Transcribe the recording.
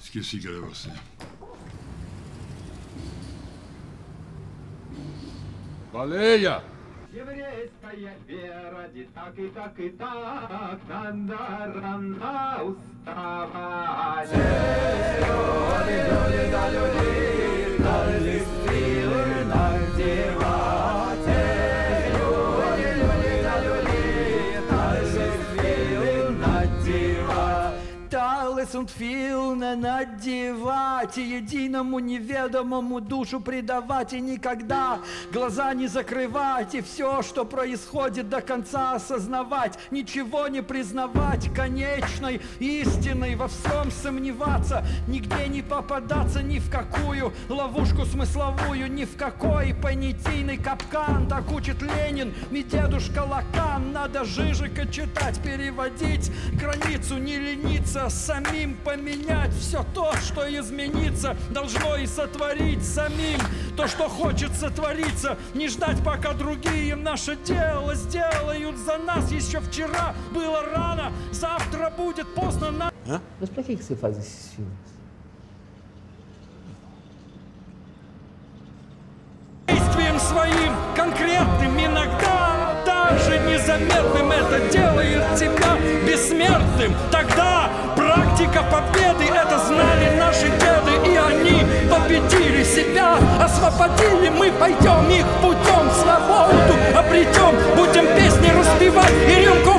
Schiassicare Rossi. Валея! Еврейская вера, не так и так и так, надо рано уставать. Люди, да люди, дали силы надевать. Люди, да люди, дали силы надевать. Талис und филны надевать, и единому неведомому душу предавать, и никогда глаза не закрывать, и все, что происходит, до конца осознавать, ничего не признавать конечной истиной, во всем сомневаться, нигде не попадаться ни в какую ловушку смысловую, ни в какой понятийный капкан. Так учит Ленин и дедушка Лакан. Надо Жижика читать, переводить границу, не лениться, самим поменять все то, что изменится, должно и сотворить самим то, что хочет сотвориться, не ждать, poка другие наше дело сделают за нас. Еще вчера было рано, завтра будет поздно. Mas para que você faz esses filmes? Действием своим конкретным, иногда даже незаметным, это делает тебя бессмертным. Тогда практика победы, это знали наши деды, и они победили себя, освободили. Мы пойдем их путем, свободу обретем, будем песни распевать и рюмку